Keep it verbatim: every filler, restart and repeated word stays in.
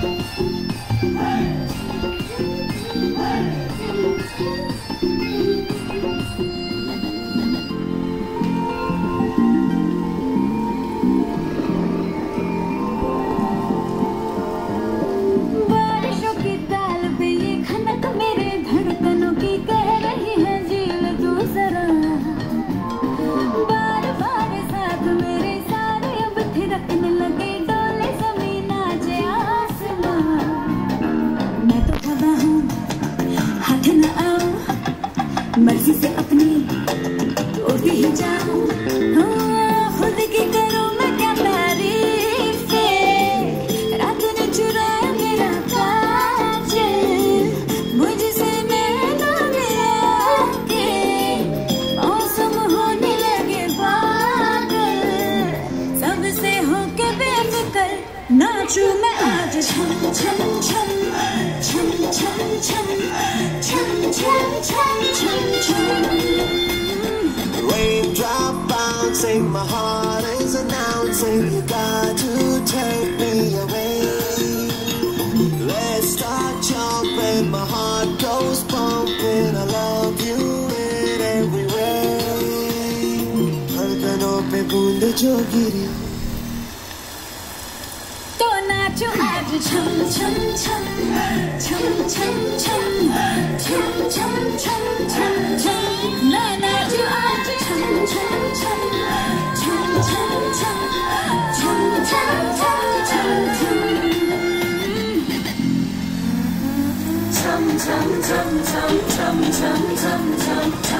मर्जी से अपनी उड़ ही जाऊं, हाँ, खुद की करूं मैं क्या तारीफ, रात ने चुराया मेरा काजल, मुझसे नैना मिला के मौसम होने लगे बादल, सबसे होके बेफिक्र नाचूं मैं आज छम छम छम छम छम छम छम छम छम छम। Raindrop bouncing, my heart is announcing, you got to take me away. Let's start jumping, my heart goes pumping, I love you in every way. धड़कनों पे बूंद जो गिरी तो नाचो आज छम छम छम छम छम छम छम छम छम छम छम। मैं नाचो आज छम छम छम छम छम छम छम छम छम छम छम छम छम छम छम छम छम छम।